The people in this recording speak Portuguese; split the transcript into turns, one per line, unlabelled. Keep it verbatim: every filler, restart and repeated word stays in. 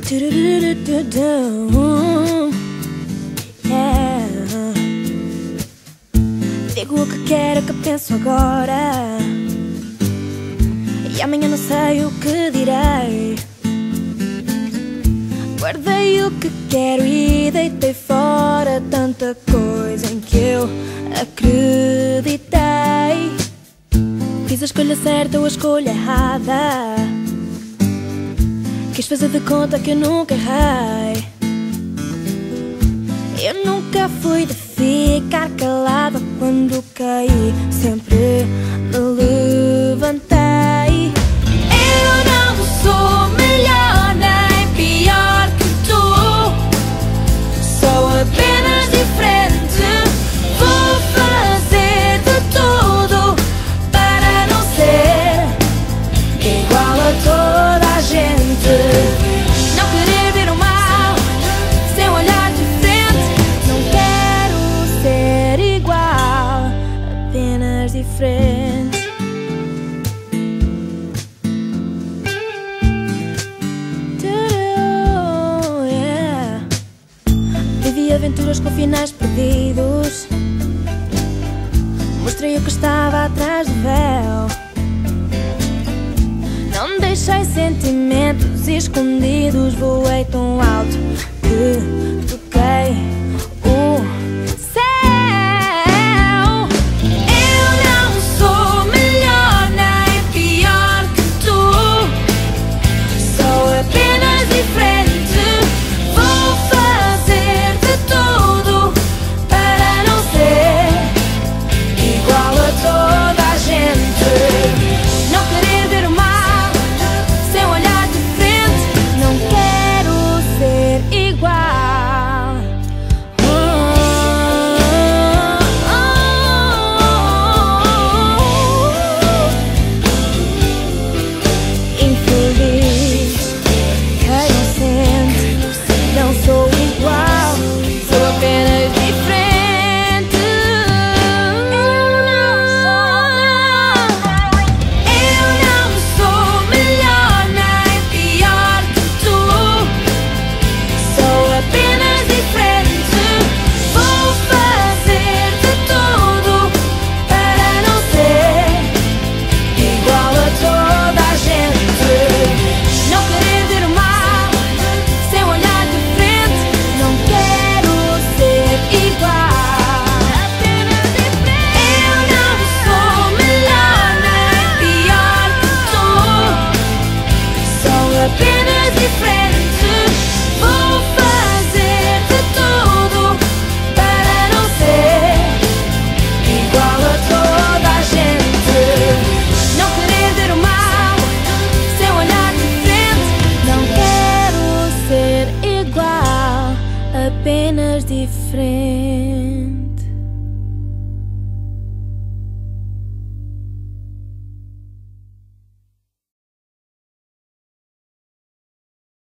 Yeah. Digo o que quero, o que penso agora, e amanhã não sei o que direi. Guardei o que quero e deitei fora tanta coisa em que eu acreditei. Fiz a escolha certa ou a escolha errada, quis fazer de conta que eu nunca errei. Eu nunca fui de ficar calada quando caí, sempre me levantei. Eu não sou melhor nem pior que tu, sou apenas diferente. Vou fazer de tudo para não ser igual a toda a gente. Não querer ver o mal sem olhar de frente. Não quero ser igual, apenas diferente. Yeah. Vivi aventuras com finais perdidos, mostrei o que estava atrás do véu. Não deixei sentimentos escondidos, voei tão alto que toquei o céu. Eu não sou melhor nem pior que tu, sou apenas diferente. Vou fazer de tudo para não ser igual a toda a gente. Não querer ver o mal sem olhar de frente. Não quero ser igual. Oh, oh, oh. Infeliz, quem não sente, não sou igual, sou apenas diferente. Eu não sou melhor nem pior que tu, sou apenas diferente. Vou fazer de tudo para não ser igual a toda a gente. Não querer ver o mal sem olhar de frente. Não quero ser igual, apenas diferente. Eu não sou melhor nem pior que tu, sou apenas diferente. Vou fazer de tudo para não ser igual a toda a gente. Não querer ver o mal sem olhar de frente. Não quero ser igual, apenas diferente.